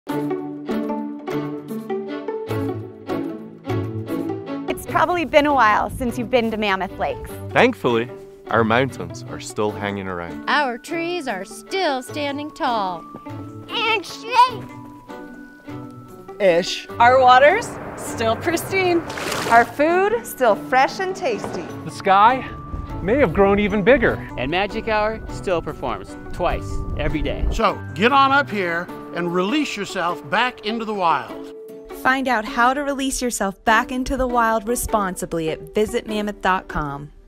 It's probably been a while since you've been to Mammoth Lakes. Thankfully, our mountains are still hanging around. Our trees are still standing tall. And straight. Ish. Our waters still pristine. Our food still fresh and tasty. The sky may have grown even bigger. And Magic Hour still performs twice every day. So get on up here and release yourself back into the wild. Find out how to release yourself back into the wild responsibly at visitmammoth.com.